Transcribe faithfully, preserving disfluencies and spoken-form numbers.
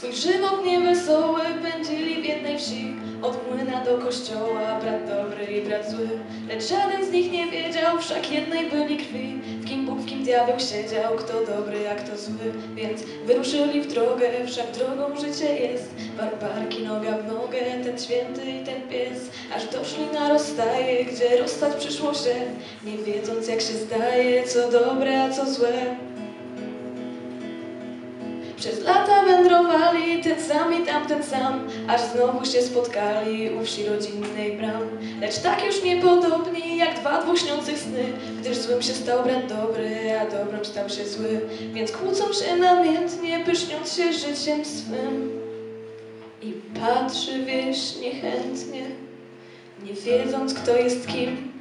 Swój żywot niewesoły pędzili w jednej wsi, od młyna do kościoła, brat dobry i brat zły. Lecz żaden z nich nie wiedział, wszak jednej byli krwi, w kim Bóg, w kim diabeł siedział, kto dobry, a kto zły. Więc wyruszyli w drogę, wszak drogą życie jest, barbarki noga w nogę, ten święty i ten pies, aż doszli na rozstaje, gdzie rozstać przyszło się, nie wiedząc jak się zdaje, co dobre, a co złe. Przez lata wędrowali, ten sam i tamten sam, aż znowu się spotkali u wsi rodzinnej bram. Lecz tak już niepodobni, jak dwa dwuśniących sny, gdyż złym się stał brat dobry, a dobrym stał się zły. Więc kłócą się namiętnie, pyszniąc się życiem swym. I patrzy wieś niechętnie, nie wiedząc kto jest kim.